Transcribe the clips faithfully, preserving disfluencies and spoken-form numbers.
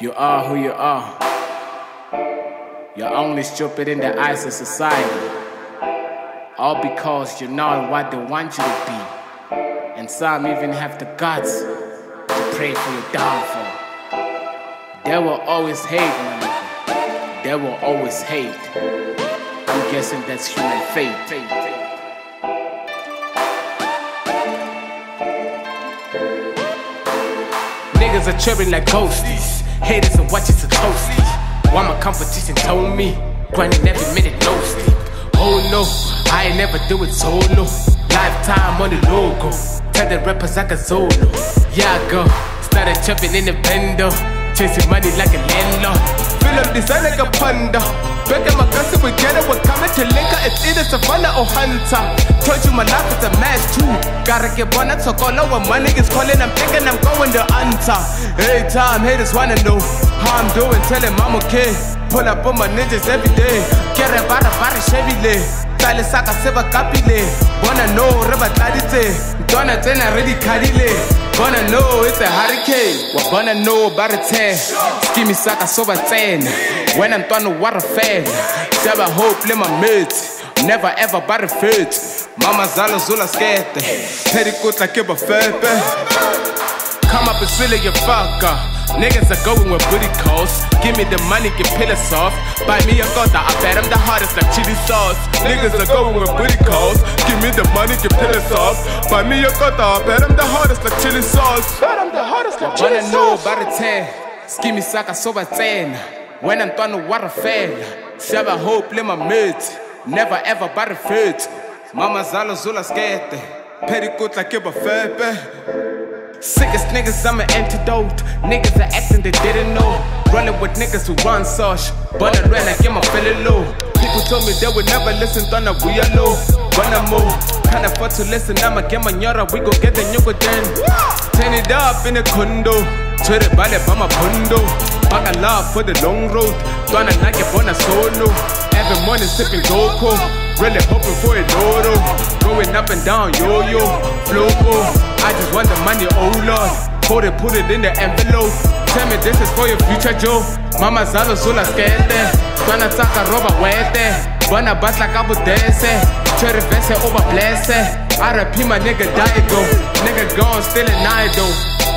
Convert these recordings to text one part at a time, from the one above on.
You are who you are. You're only stupid in the eyes of society. All because you're not what they want you to be. And some even have the guts to pray for your downfall. They will always hate, my nigga. They will always hate. I'm guessing that's human fate. Niggas are chirping like ghosties. Haters are watching some toasty. While my competition told me grinding every minute, no sleep. Oh no, I ain't never do it solo. Lifetime on the logo. Tell the rappers I can solo. Yeah, I go. Started chirping in the bender. Chasing money like a landlord. Feel up design like a panda. Back at my cousin, we get it. We're coming to liquor. It's either Savannah or Hunter. Told you my life is a match too. Gotta get one up, so call out when my niggas calling. I'm thinking I'm going to answer. Every time haters wanna know how I'm doing. Tell them I'm okay. Pull up on my ninjas every day. Get a barra barra Chevy le. Tale saka seba kapile. Wanna know reba tadite. Donna tena ready kadile. Wanna know it's a hurricane. What wanna know about a ten? Skimmy saka soba ten. When I'm done what a fan. Seba hope le my mates. Never ever about a fit. Mama zala zula scared. Petticoat like a fepe. Come up and silly your fucker. Niggas are going with booty calls. Give me the money, get pillars off. Buy me a gun, I bet I'm the hardest like chili sauce. Niggas are going with booty calls. Give me the money, get pillars off. Buy me a gun, I bet I'm the hardest like chili sauce. Bet I'm the hardest like chili sauce. Wanna know about a ten? Skimmy saka soba ten. When I'm done, what a fan. Seba hope, let my mates. Never ever about a fit. Mama zala zula scared. Petticoat like a fepe. Sickest niggas, I'm an antidote. Niggas are acting they didn't know. Running with niggas who run such. But I ran, I get my feeling low. People told me they would never listen, done a we are low. Wanna move, can't afford to listen. I'ma get my nyara, we go get the nyoko then. Turn it up in a condo. Turn it by the bama pundo. Back a love for the long road. Done a like it on a solo. Every morning sipping Goku. Really hoping for a lotto. Going up and down, yo-yo, flow. I just want the money, oh lord. Hold it, put it in the envelope. Tell me this is for your future, Joe. Mama zalo zula skete. Twana taka roba wete. Bana bas like abu dese. Cherry vese over blesse. R I P my nigga Daigo. Nigga gone, still an idol.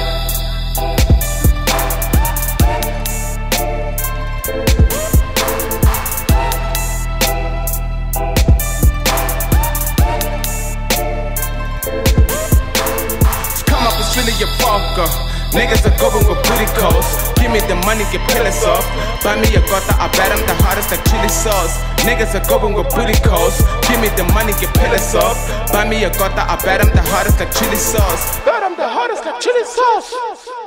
Really your fucker. Niggas are going with booty calls. Give me the money, get pillars off. Buy me a gutter, I bet I'm the hardest like chili sauce. Niggas are going with booty calls. Give me the money, get pillars off. Buy me a gutter, I bet I'm the hardest like chili sauce. Bet I'm the hardest like chili sauce.